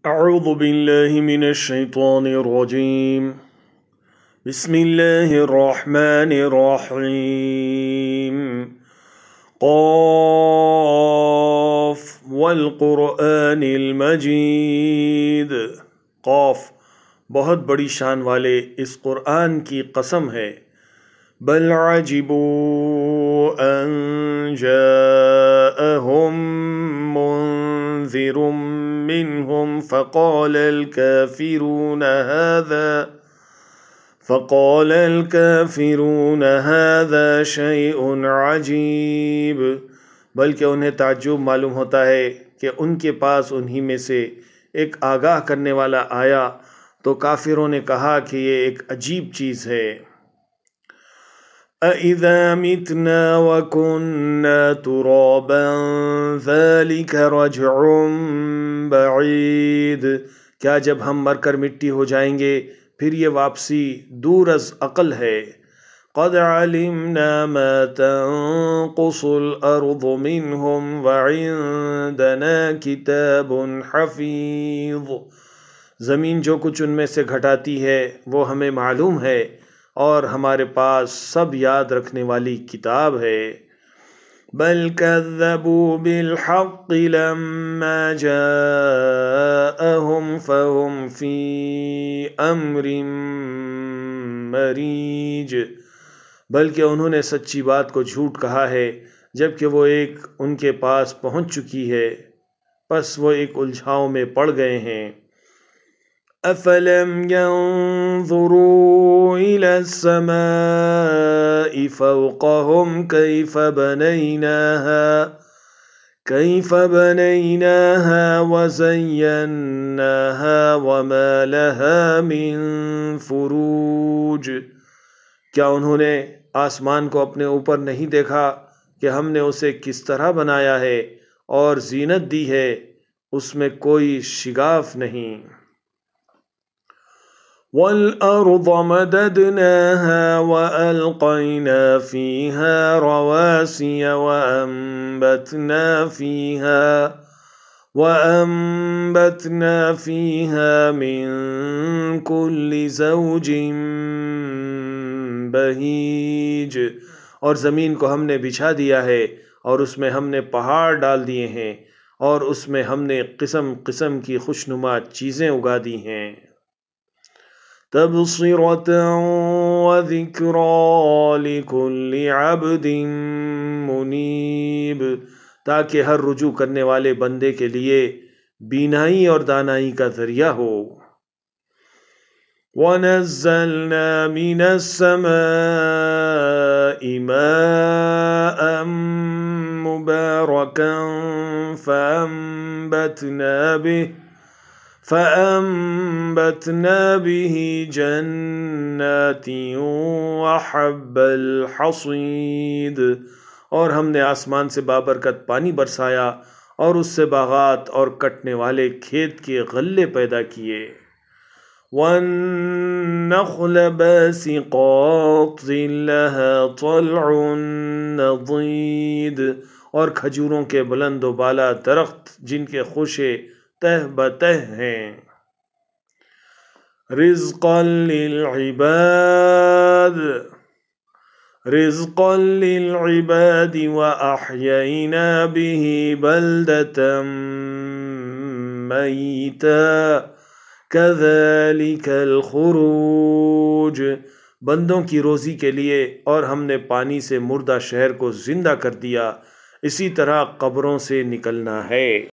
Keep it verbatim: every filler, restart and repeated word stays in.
أعوذ بالله من الشيطان الرجيم بسم الله الرحمن الرحيم قاف والقرآن المجيد قاف بہت بڑی شان والے اس قرآن کی قسم ہے. بل عجبوا ان جاءهم منذر منهم فقال الكافرون هذا فقال الكافرون هذا شيء عجيب. بلکہ انہیں تعجب معلوم ہوتا ہے کہ ان کے پاس انہی میں سے ایک آگاہ کرنے والا آیا تو کافروں نے کہا کہ یہ ایک عجیب چیز ہے. أَإِذَا مِتْنَا وَكُنَّا تُرَابًا ذَلِكَ رَجْعٌ بَعِيدٌ. کیا جب ہم مر کر مٹی ہو جائیں گے پھر یہ واپسی دور از عقل ہے. قَدْ عَلِمْنَا مَا تَنقُصُ الْأَرْضُ مِنْهُمْ وَعِنْدَنَا كِتَابٌ حَفِيظٌ. زمین جو کچھ ان میں سے گھٹاتی ہے وہ ہمیں معلوم ہے اور ہمارے پاس سب یاد رکھنے والی کتاب ہے. بل كذبوا بالحق لما جاءهم فهم في امر مریج. بلکہ انہوں نے سچی بات کو جھوٹ کہا ہے جبکہ وہ ایک ان کے پاس پہنچ چکی ہے پس وہ ایک الجھاؤ میں پڑ گئے ہیں. أَفَلَمْ يَنْظُرُوا إِلَى السَّمَاءِ فَوْقَهُمْ كَيْفَ بَنَيْنَاهَا كَيْفَ بَنَيْنَاهَا وَزَيَّنَّاهَا وَمَا لَهَا مِنْ فُرُوجٍ. کیا انہوں نے آسمان کو اپنے اوپر نہیں دیکھا کہ ہم نے اسے کس طرح بنایا ہے اور زینت دی ہے، اس میں کوئی شگاف نہیں. وَالْأَرْضَ مَدَدْنَاهَا وَأَلْقَيْنَا فِيهَا رَوَاسِيَ وَأَنبَتْنَا فِيهَا وَأَنبَتْنَا فِيهَا مِن كُلِّ زَوْجٍ بَهِيجٍ. اور زمین کو ہم نے بچھا دیا ہے اور اس میں ہم نے پہاڑ ڈال دیے ہیں اور اس میں ہم نے قسم قسم کی خوشنما چیزیں اگا دی ہیں. تَبْصِرَةً وَذِكْرَىٰ لِكُلِّ عَبْدٍ مُنِيبٍ. تاکہ ہر رجوع کرنے والے بندے کے لیے بینائی اور دانائی کا ذریعہ ہو. وَنَزَّلْنَا مِنَ السَّمَاءِ مَاءً مُبَارَكًا فَأَنبَتْنَا بِهِ فَأَنبَتْنَا بِهِ جَنَّاتٍ وَحَبَّ الْحَصِيدِ. اور ہم نے آسمان سے بابرکت پانی برسایا اور اس سے باغات اور کٹنے والے کھیت کے غلے پیدا کیے. وَالنَّخْلَ بَاسِقَاتٍ لَهَا طَلْعٌ نَضِيدٌ. اور کھجوروں کے بلند و بالا درخت جن کے خوشے تہ بتہ ہیں. رزقا للعباد رزقا للعباد وأحيينا به بلدة ميتا كذلك الخروج. بندوں کی روزی کے لیے اور ہم نے پانی سے مردہ شہر کو زندہ کر دیا، اسی طرح قبروں سے نکلنا ہے.